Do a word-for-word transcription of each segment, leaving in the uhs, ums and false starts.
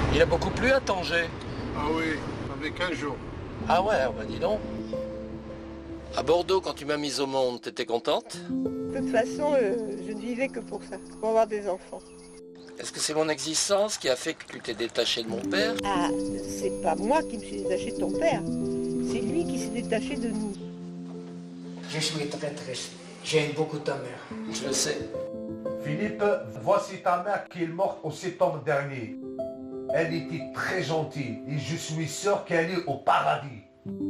Il a beaucoup plu à Tanger? Ah oui, ça fait quinze jours. Ah ouais, bah dis donc. À Bordeaux, quand tu m'as mise au monde, t'étais contente? De toute façon, euh, je ne vivais que pour ça, pour avoir des enfants. Est-ce que c'est mon existence qui a fait que tu t'es détaché de mon père? Ah, c'est pas moi qui me suis détachée de ton père, c'est lui qui s'est détaché de nous. Je suis très triste. J'aime beaucoup ta mère. Je le sais. Philippe, voici ta mère qui est morte au septembre dernier. Elle était très gentille et je suis sûr qu'elle est au paradis.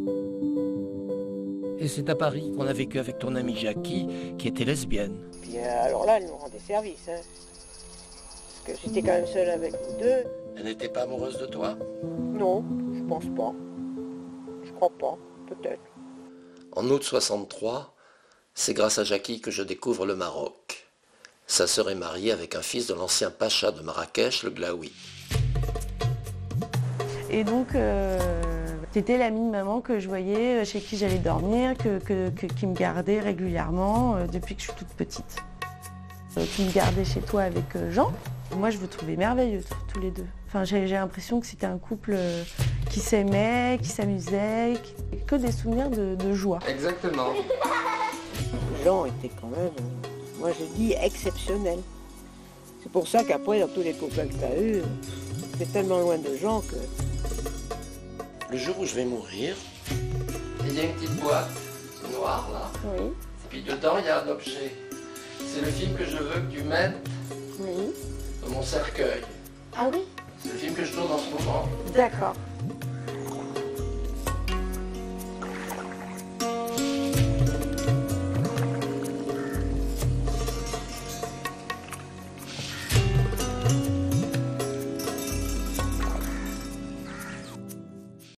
Et c'est à Paris qu'on a vécu avec ton amie Jackie, qui était lesbienne. Puis euh, alors là, elle nous rendait service, hein. Parce que j'étais quand même seule avec vous deux. Elle n'était pas amoureuse de toi? Non, je pense pas. Je crois pas, peut-être. En août soixante-trois, c'est grâce à Jackie que je découvre le Maroc. Sa sœur est mariée avec un fils de l'ancien pacha de Marrakech, le Glaoui. Et donc, euh, c'était l'ami de maman que je voyais, chez qui j'allais dormir, que, que, que, qui me gardait régulièrement euh, depuis que je suis toute petite. Euh, qui me gardait chez toi avec euh, Jean. Moi, je vous trouvais merveilleux tous les deux. Enfin, j'ai l'impression que c'était un couple euh, qui s'aimait, qui s'amusait, qui... que des souvenirs de, de joie. Exactement. Jean était quand même, euh, moi je dis, exceptionnel. C'est pour ça qu'après, dans tous les copains que tu as eus, c'est tellement loin de Jean que... Le jour où je vais mourir, il y a une petite boîte, c'est noir là. Oui, Et puis dedans, il y a un objet. C'est le film que je veux que tu mettes oui. dans mon cercueil. Ah oui? C'est le film que je tourne en ce moment. D'accord.